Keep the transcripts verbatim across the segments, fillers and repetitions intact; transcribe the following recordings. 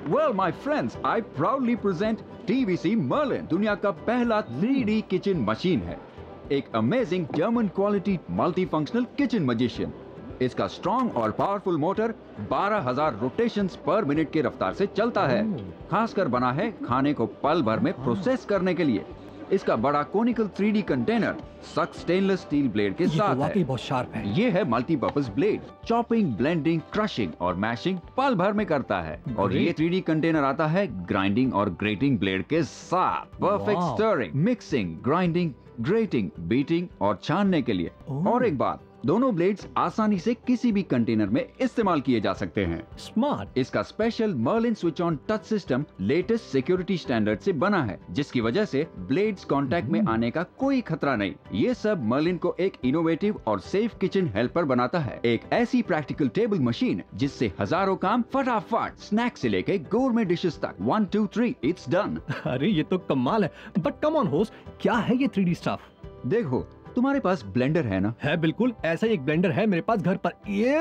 Well, my friends, I proudly present T V C Merlin, दुनिया का पहला three D kitchen machine है। एक amazing German quality multi functional kitchen magician. इसका strong और powerful motor बारह हज़ार रोटेशंस पर मिनट की रफ्तार से चलता है। खासकर बना है खाने को पल भर में प्रोसेस करने के लिए। इसका बड़ा कोनिकल थ्री डी कंटेनर सख्त स्टेनलेस स्टील ब्लेड के साथ है। बहुत शार्प है। ये है multipurpose blade, chopping, blending, crushing और मैशिंग पल भर में करता है। और ये थ्री डी कंटेनर आता है ग्राइंडिंग और ग्रेटिंग ब्लेड के साथ। Perfect stirring, mixing, grinding, grating, beating और छानने के लिए। और एक बात, दोनों ब्लेड्स आसानी से किसी भी कंटेनर में इस्तेमाल किए जा सकते हैं। स्मार्ट। इसका special Merlin switch on touch system latest security standard से बना है, जिसकी वजह से ब्लेड्स कांटेक्ट में आने का कोई खतरा नहीं। ये सब मर्लिन को एक इनोवेटिव और सेफ किचन हेल्पर बनाता है। एक ऐसी प्रैक्टिकल टेबल मशीन जिससे हजारों काम फटाफट, स्नैक से लेके गोurmet डिशेस तक, one two three it's done. अरे ये तो कमाल है। बट कम ऑन होस्ट, क्या है ये थ्री डी स्टफ? देखो, तुम्हारे पास ब्लेंडर है ना? है, बिल्कुल ऐसा ही एक ब्लेंडर है मेरे पास घर पर। ये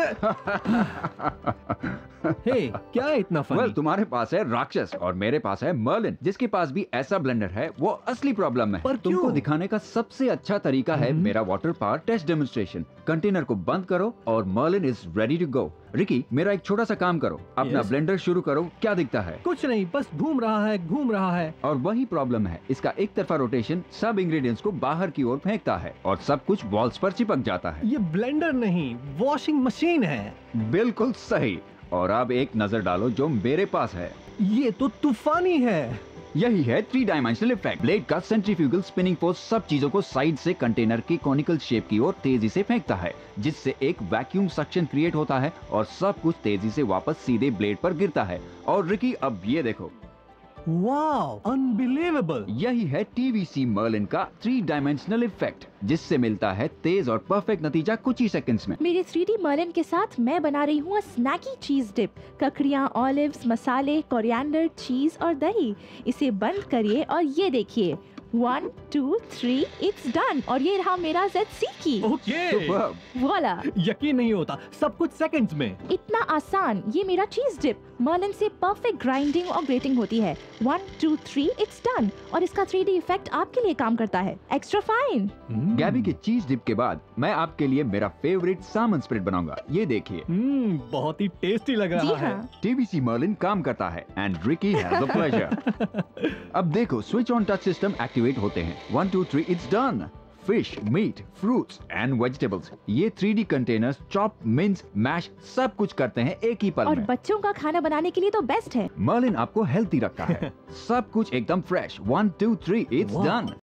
हे, क्या है इतना फनी? well, तुम्हारे पास है राक्षस और मेरे पास है मर्लिन, जिसके पास भी ऐसा ब्लेंडर है। वो असली प्रॉब्लम में है। तुमको दिखाने का सबसे अच्छा तरीका है मेरा water power test demonstration. Container को बंद करो और Merlin is ready to go. Ricky, मेरा एक छोटा सा काम करो, अपना yes. ब्लेंडर शुरू करो। क्या दिखता है? कुछ नहीं, बस घूम रहा है घूम रहा है। और वही प्रॉब्लम है, इसका एक तरफा रोटेशन सब इंग्रेडिएंट्स को बाहर की ओर फेंकता है और सब कुछ वॉल्स पर चिपक जाता है। ये ब्लेंडर नहीं, वॉशिंग मशीन है। बिल्कुल सही। और अब एक नजर डालो जो मेरे पास है। ये तो तूफानी है। यही है थ्री डायमेंशनल इफेक्ट। ब्लेड का सेंट्रीफ्यूगल स्पिनिंग फोर्स सब चीजों को साइड से कंटेनर की कॉनिकल शेप की ओर तेजी से फेंकता है, जिससे एक वैक्यूम सक्शन क्रिएट होता है और सब कुछ तेजी से वापस सीधे ब्लेड पर गिरता है। और रिकी, अब ये देखो। Wow, unbelievable. यही है टी वी सी मर्लिन का थ्री डायमेंशनल इफेक्ट, जिससे मिलता है तेज और परफेक्ट नतीजा कुछ ही सेकंड्स में। मेरे थ्री डी मर्लिन के साथ मैं बना रही हूँ स्नैकी चीज डिप। ककड़ियाँ, ऑलिव्स, मसाले, कोरिएंडर, चीज और दही। इसे बंद करिए और ये देखिए, one two three it's done. और ये रहा मेरा ज़ेटसीकी। ओके, वोला। यकीन नहीं होता, सब कुछ सेकंड्स में। इतना आसान। ये मेरा चीज डिप। मर्लिन से परफेक्ट ग्राइंडिंग और ग्रेटिंग होती है। One two three it's done. और इसका थ्री डी इफेक्ट आपके लिए काम करता है। Extra fine. गैबी के चीज डिप के बाद मैं आपके लिए मेरा फेवरेट सामन स्प्रेड बनाऊंगा। ये देखिए। हम्म, बहुत ही टेस्टी लग रहा है। टी वी सी मर्लिन काम करता है and Ricky has the pleasure. अब देखो, switch on touch system activate होते हैं। One two three it's done. Fish, meat, fruits and vegetables, ये three D containers chop, mince, mash सब कुछ करते हैं एक ही पल और में। बच्चों का खाना बनाने के लिए तो बेस्ट है। मर्लिन आपको हेल्थी रखता है। सब कुछ एकदम फ्रेश। One two three it's done.